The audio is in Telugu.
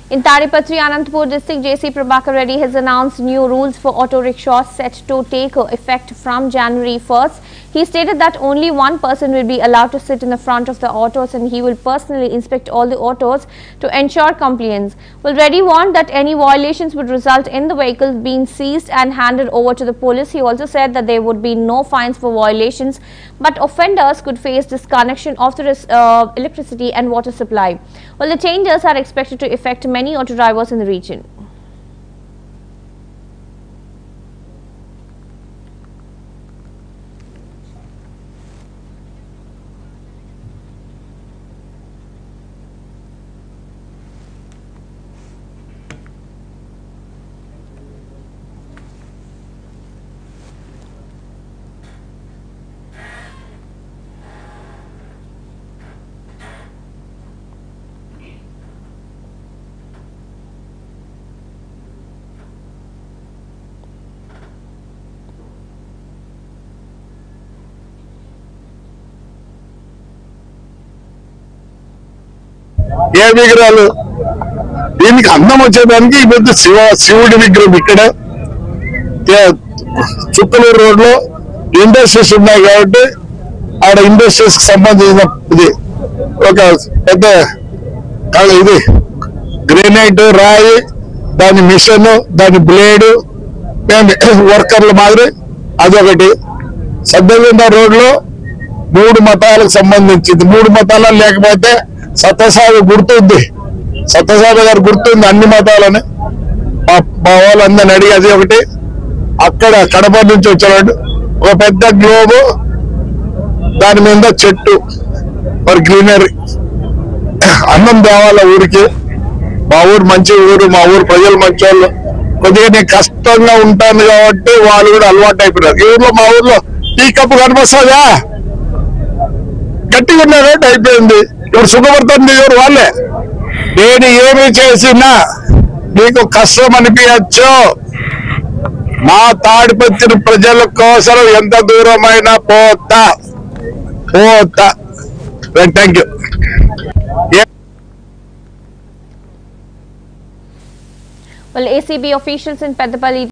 In Taripatri, Anantapur district, J.C. Prabhakar Reddy has announced new rules for auto rickshaws set to take effect from January 1st. He stated that only one person will be allowed to sit in the front of the autos and he will personally inspect all the autos to ensure compliance. Well, Reddy warned that any violations would result in the vehicles being seized and handed over to the police. He also said that there would be no fines for violations, but offenders could face disconnection of the electricity and water supply. Well, the changes are expected to affect many auto drivers in the region. ఏ విగ్రహాలు దీనికి అందం వచ్చేదానికి ఇప్పుడు శివుడి విగ్రహం ఇక్కడ చుక్కలూరు రోడ్ లో ఇండస్ట్రీస్ ఉన్నాయి కాబట్టి ఆడ ఇండస్ట్రీస్ కి సంబంధించిన ఇది ఒక పెద్ద ఇది గ్రెనైట్ రాయి దాని మిషన్ దాని బ్లేడ్ వర్కర్ల మాదిరి అదొకటి. సద్దగొండ రోడ్ లో 3 మతాలకు సంబంధించింది. 3 మతాలు లేకపోతే సత్యసాయి గుర్తుంది, సత్యసాయి గారు గుర్తుంది అన్ని మతాలని మా వాళ్ళందరిని అడిగి అది ఒకటి. అక్కడ కడప నుంచి వచ్చాడు ఒక పెద్ద గ్లోబు, దాని మీద చెట్టు మరి గ్రీనరీ. అన్నం తేవాల ఊరికి. మా ఊరు మంచి ఊరు, మా ఊరు ప్రజలు మంచి వాళ్ళు. కొద్దిగా నేను కష్టంగా ఉంటాను కాబట్టి వాళ్ళు కూడా అలవాటు అయిపోయినారు. ఈ ఊర్లో మా ఊర్లో టీ కప్పు కనిపిస్తుందా గట్టిగా ఉన్న రేట్ అయిపోయింది. ఇప్పుడు సుఖపడుతుంది ఎవరు వాళ్ళే. నేను ఏమి చేసినా మీకు కష్టం అనిపించచ్చు. మా తాడిపత్రి ప్రజల కోసం ఎంత దూరమైనా పోతా. Thank you. Well, ACB officials in Peddapalli